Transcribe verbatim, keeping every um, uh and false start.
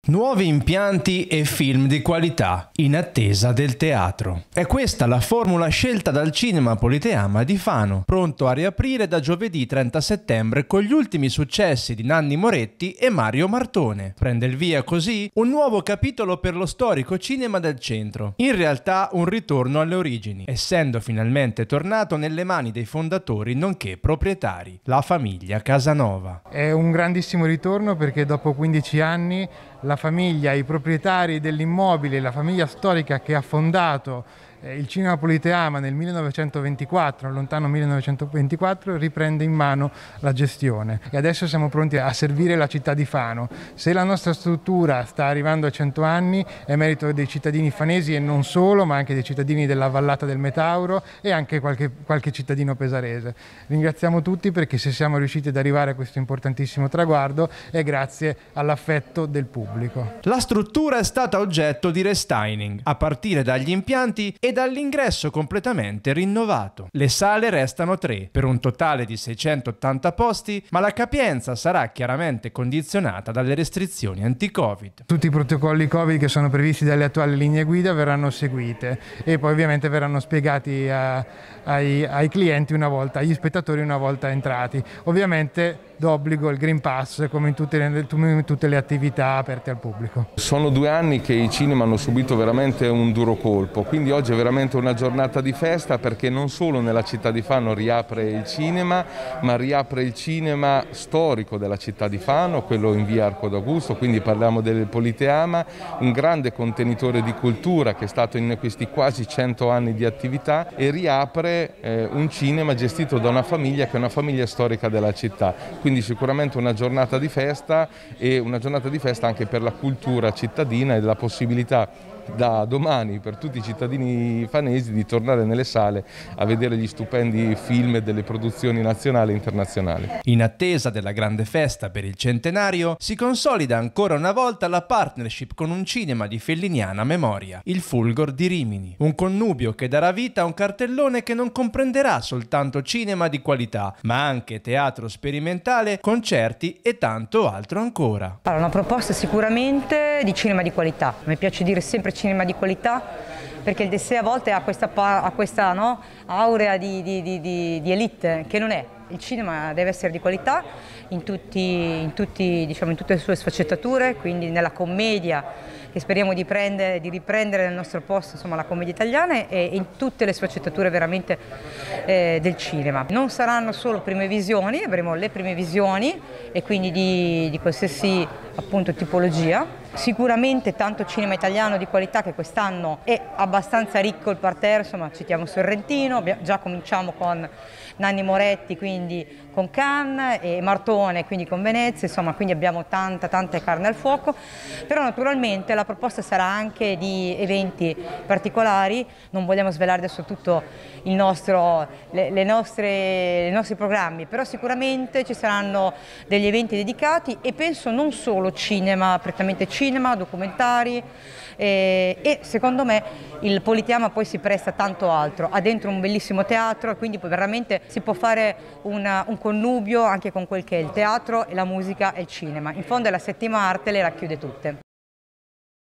Nuovi impianti e film di qualità, in attesa del teatro. È questa la formula scelta dal Cinema Politeama di Fano, pronto a riaprire da giovedì trenta settembre con gli ultimi successi di Nanni Moretti e Mario Martone. Prende il via così un nuovo capitolo per lo storico cinema del centro. In realtà un ritorno alle origini, essendo finalmente tornato nelle mani dei fondatori nonché proprietari, la famiglia Casanova. È un grandissimo ritorno perché dopo quindici anni la famiglia, i proprietari dell'immobile, la famiglia storica che ha fondato eh, il Cinema Politeama nel millenovecentoventiquattro, lontano millenovecentoventiquattro, riprende in mano la gestione e adesso siamo pronti a servire la città di Fano. Se la nostra struttura sta arrivando a cento anni è merito dei cittadini fanesi e non solo, ma anche dei cittadini della vallata del Metauro e anche qualche, qualche cittadino pesarese. Ringraziamo tutti perché se siamo riusciti ad arrivare a questo importantissimo traguardo è grazie all'affetto del pubblico. La struttura è stata oggetto di restyling, a partire dagli impianti e dall'ingresso completamente rinnovato. Le sale restano tre, per un totale di seicentottanta posti, ma la capienza sarà chiaramente condizionata dalle restrizioni anti-Covid. Tutti i protocolli Covid che sono previsti dalle attuali linee guida verranno seguite e poi ovviamente verranno spiegati a, ai, ai clienti una volta, agli spettatori una volta entrati. Ovviamente d'obbligo il Green Pass come in tutte le, in tutte le attività aperte al pubblico. Sono due anni che i cinema hanno subito veramente un duro colpo, quindi oggi è veramente una giornata di festa perché non solo nella città di Fano riapre il cinema, ma riapre il cinema storico della città di Fano, quello in via Arco d'Augusto, quindi parliamo del Politeama, un grande contenitore di cultura che è stato in questi quasi cento anni di attività e riapre eh, un cinema gestito da una famiglia che è una famiglia storica della città. Quindi sicuramente una giornata di festa e una giornata di festa anche per la cultura cittadina e la possibilità da domani per tutti i cittadini fanesi di tornare nelle sale a vedere gli stupendi film e delle produzioni nazionali e internazionali. In attesa della grande festa per il centenario si consolida ancora una volta la partnership con un cinema di felliniana memoria, il Fulgor di Rimini, un connubio che darà vita a un cartellone che non comprenderà soltanto cinema di qualità, ma anche teatro sperimentale, concerti e tanto altro ancora. Allora, una proposta sicuramente di cinema di qualità, mi piace dire sempre cinema di qualità perché il Dessè a volte ha questa, ha questa no, aurea di, di, di, di elite che non è. Il cinema deve essere di qualità in, tutti, in, tutti, diciamo, in tutte le sue sfaccettature, quindi nella commedia che speriamo di, prendere, di riprendere nel nostro posto, insomma, la commedia italiana e in tutte le sfaccettature veramente eh, del cinema. Non saranno solo prime visioni, avremo le prime visioni e quindi di, di qualsiasi appunto tipologia. Sicuramente tanto cinema italiano di qualità che quest'anno è abbastanza ricco il parterre, insomma citiamo Sorrentino, già cominciamo con Nanni Moretti, quindi con Cannes e Martone, quindi con Venezia, insomma quindi abbiamo tanta tanta carne al fuoco, però naturalmente la proposta sarà anche di eventi particolari, non vogliamo svelare adesso tutto il nostro, le, le nostre, i nostri programmi, però sicuramente ci saranno degli eventi dedicati e penso non solo cinema, prettamente cinema, documentari eh, e secondo me il Politeama poi si presta tanto altro, ha dentro un bellissimo teatro e quindi poi veramente si può fare una, un connubio anche con quel che è il teatro e la musica e il cinema. In fondo è la settima arte, le racchiude tutte.